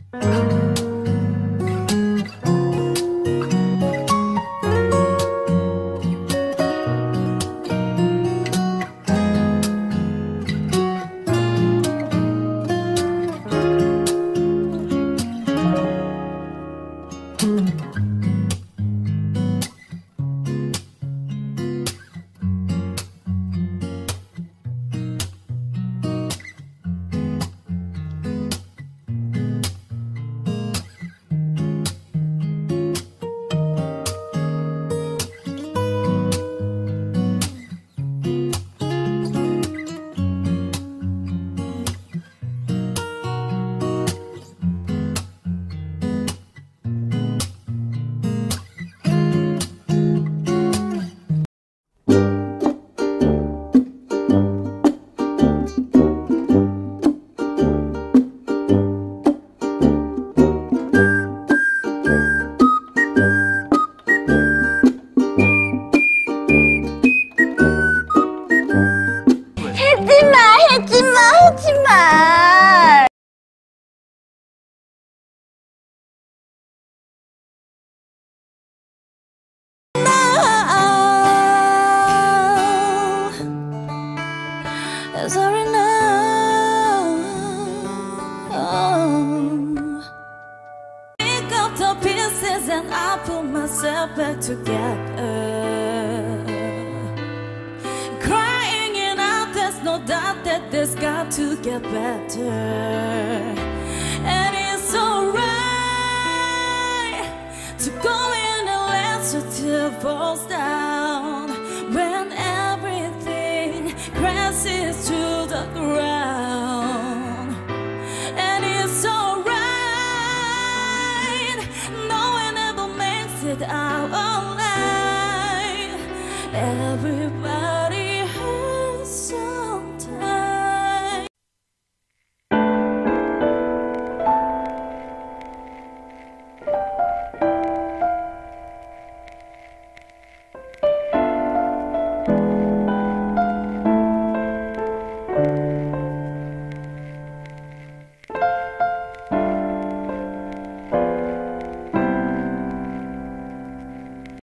Sorry now. Pick up the pieces and I put myself back together. Crying it out, there's no doubt that this got to get better. And it's alright to go in and let your tear falls down when everything crashes to the ground. And it's alright, no one ever makes it out alive. Everybody